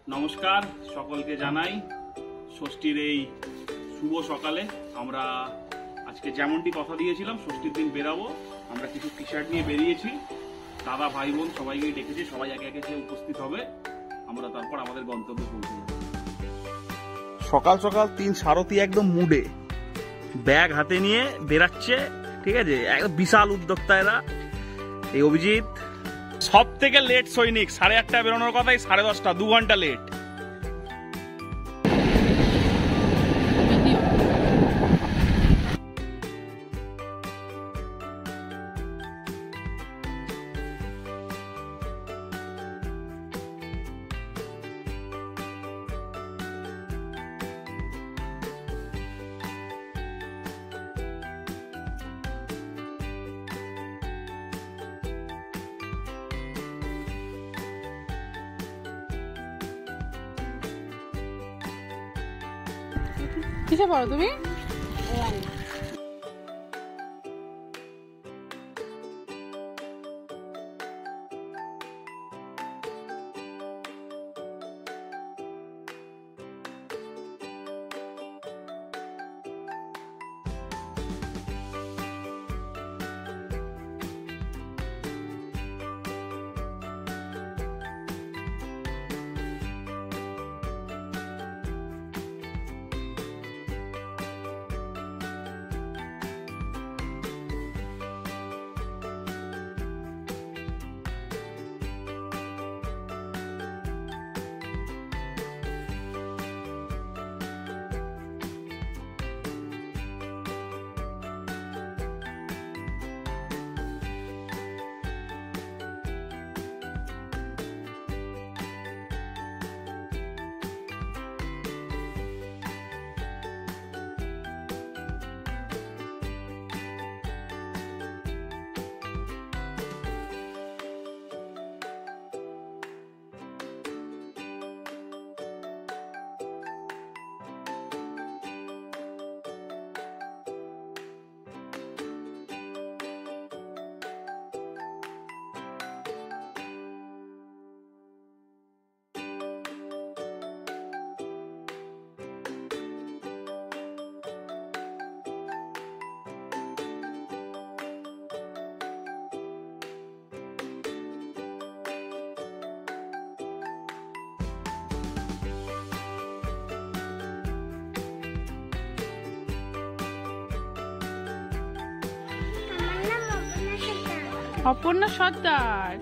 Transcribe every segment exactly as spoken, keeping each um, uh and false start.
নমস্কার সকলকে জানাই ষষ্ঠীর এই শুভ সকালে। আমরা আজকে যেমনটি কথা দিয়েছিলাম ষষ্ঠীর দিন বেরাবো, আমরা কিছু টি শার্ট নিয়ে বেরিয়েছি। দাদা ভাই বোন সবাইকে ডেকেছি, সবাই একে একে এসে উপস্থিত হবে, আমরা তারপর আমাদের গন্তব্যে পৌঁছে যাব। সকাল সকাল তিন সারথি একদম মুডে ব্যাগ হাতে নিয়ে বেরাচ্ছে, ঠিক আছে, একদম বিশাল উদ্যোক্তা এরা। এই অভিজিৎ সব থেকে লেট সৈনিক, সাড়ে আটটায় বেরোনোর কথাই সাড়ে দশটা, দু ঘন্টা লেট। কিসে পড়ো তুমি? অপর্ণা সর্দার।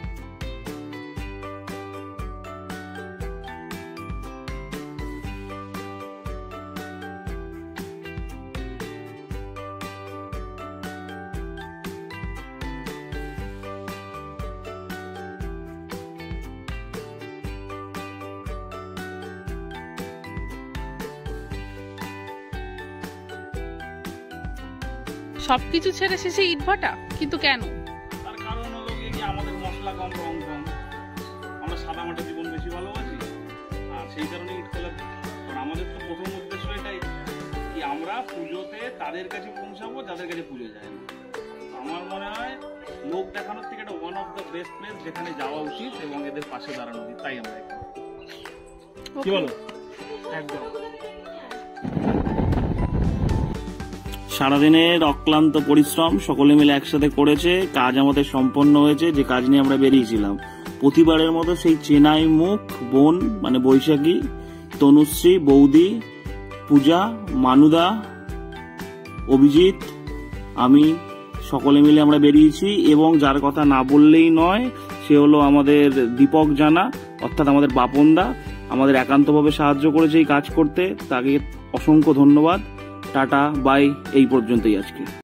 সবকিছু ছেড়ে শেষে ইটভাটা, কিন্তু কেন? তার কারণ হলো কি, আমাদের মশলা কম, রং কম, আমরা সাদা মাটা জীবন বেশি ভালোবাসি, আর সেই কারণে ইট খোলা। কারণ আমাদের তো প্রথম উদ্দেশ্য এটাই কি, আমরা পুজোতে তাদের কাছে পৌঁছাবো যাদের কাছে পুজো যায় না। আমার মনে হয় লোক দেখানোর থেকে এটা one of the best place যেখানে যাওয়া উচিত এবং এদের পাশে দাঁড়ানো উচিত। তাই আমরা কি বলো? একদম। সারাদিনের অক্লান্ত পরিশ্রম সকলে মিলে একসাথে করেছে, কাজ আমাদের সম্পন্ন হয়েছে। যে কাজ নিয়ে আমরা বেরিয়েছিলাম প্রতিবারের মতো সেই চেনাই মুখ বোন, মানে বৈশাখী, তনুশ্রী, বৌদি, পূজা, মানুদা, অভিজিৎ, আমি সকলে মিলে আমরা বেরিয়েছি। এবং যার কথা না বললেই নয়, সে হলো আমাদের দীপক জানা, অর্থাৎ আমাদের বাপনদা, আমাদের একান্তভাবে সাহায্য করেছে এই কাজ করতে। তাকে অসংখ্য ধন্যবাদ। টাটা বাই, এই পর্যন্তই আজকে।